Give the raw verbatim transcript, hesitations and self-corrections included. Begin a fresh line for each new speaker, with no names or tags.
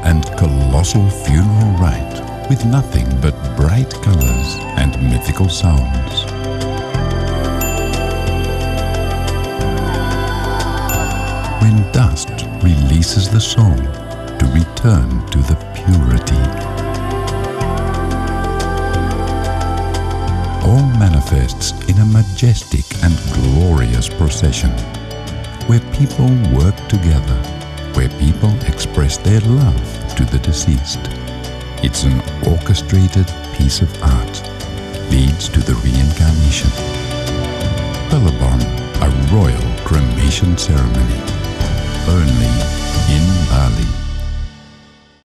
and colossal funeral rite with nothing but bright colors and mythical sounds. When dust releases the soul to return to the purity. All manifests in a majestic and glorious procession, where people work together, where people express their love to the deceased. It's an orchestrated piece of art, leads to the reincarnation. Pelebon, a Royal Cremation Ceremony, only in Bali.